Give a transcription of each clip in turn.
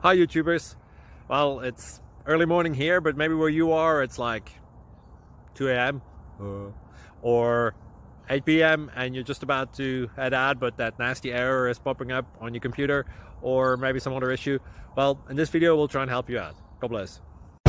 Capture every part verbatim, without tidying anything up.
Hi YouTubers. Well, it's early morning here, but maybe where you are it's like two A M uh, or eight P M and you're just about to head out, but that nasty error is popping up on your computer, or maybe some other issue. Well, in this video we'll try and help you out. God bless.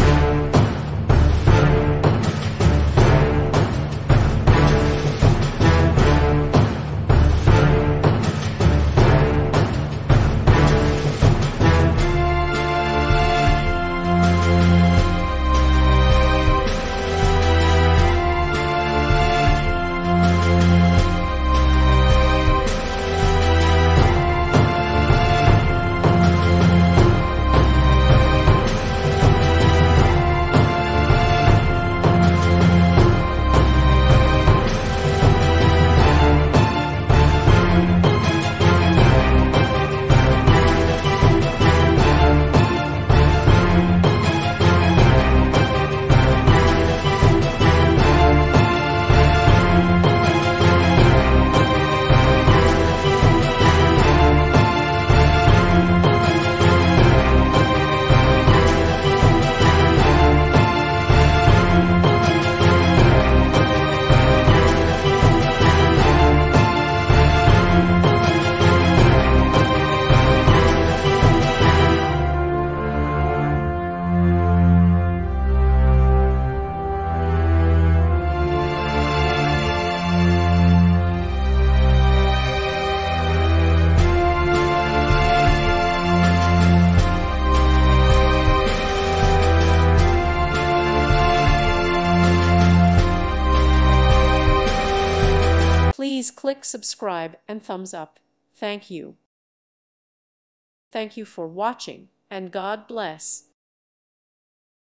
Please click subscribe and thumbs up. Thank you. Thank you for watching, and God bless.